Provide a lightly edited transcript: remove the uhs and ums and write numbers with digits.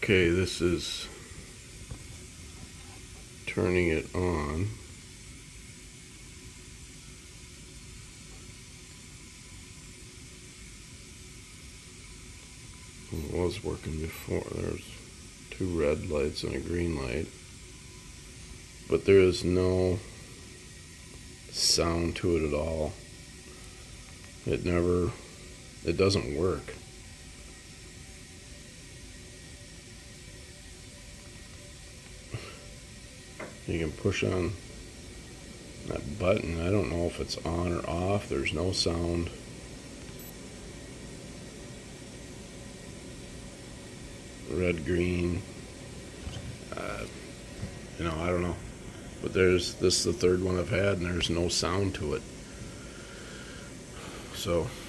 Okay, this is turning it on. It was working before. There's 2 red lights and a green light, but there is no sound to it at all. It doesn't work. You can push on that button. I don't know if it's on or off. There's no sound. Red, green. I don't know. But this is the 3rd one I've had, and there's no sound to it. So